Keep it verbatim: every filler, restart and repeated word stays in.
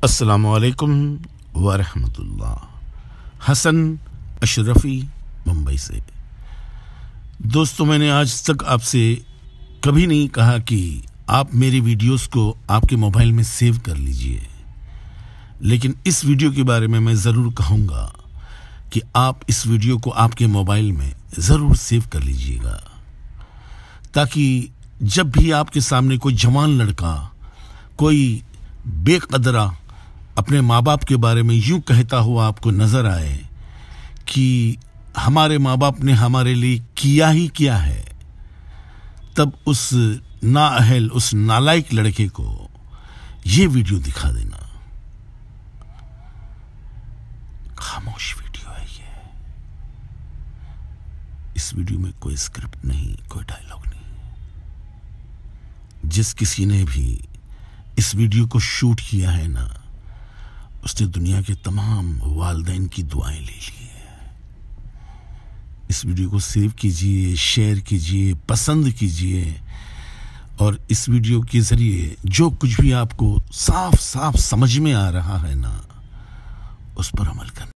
अस्सलामुअलैकुम वरहमतुल्लाह। हसन अशरफ़ी, मुंबई से। दोस्तों, मैंने आज तक आपसे कभी नहीं कहा कि आप मेरी वीडियोस को आपके मोबाइल में सेव कर लीजिए, लेकिन इस वीडियो के बारे में मैं ज़रूर कहूँगा कि आप इस वीडियो को आपके मोबाइल में ज़रूर सेव कर लीजिएगा, ताकि जब भी आपके सामने कोई जवान लड़का, कोई बेकदरा अपने माँ बाप के बारे में यूं कहता हुआ आपको नज़र आए कि हमारे माँ बाप ने हमारे लिए किया ही क्या है, तब उस नाअहल, उस नालायक लड़के को ये वीडियो दिखा देना। खामोश वीडियो है ये। इस वीडियो में कोई स्क्रिप्ट नहीं, कोई डायलॉग नहीं। जिस किसी ने भी इस वीडियो को शूट किया है ना, उसने दुनिया के तमाम वालिदैन की दुआएं ले ली है। इस वीडियो को सेव कीजिए, शेयर कीजिए, पसंद कीजिए, और इस वीडियो के ज़रिए जो कुछ भी आपको साफ साफ समझ में आ रहा है ना, उस पर अमल करना।